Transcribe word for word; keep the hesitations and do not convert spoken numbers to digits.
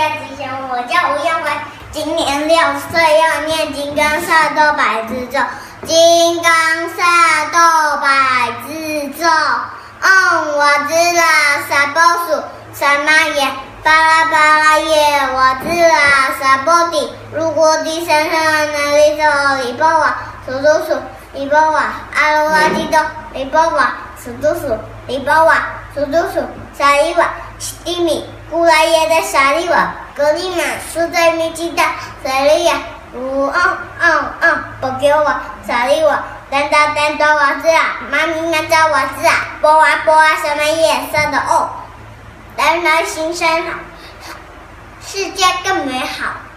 家吉祥，我叫吴彦辉，今年六岁，要念金刚萨埵百字咒。金刚萨埵百字咒，唵我知啦萨波数萨玛耶巴拉巴拉耶，我知啦萨波底，如果地山上那里走里波瓦数数数里波瓦阿罗拉基多里波瓦数数数里波瓦数数数沙利瓦西蒂米古来耶的沙利瓦格里玛苏在米基达沙利亚呜哦哦哦不给我沙利瓦丹达丹达瓦兹啊妈咪妈扎瓦兹啊波啊波啊什么颜色的哦，人人心生好，世界更美好。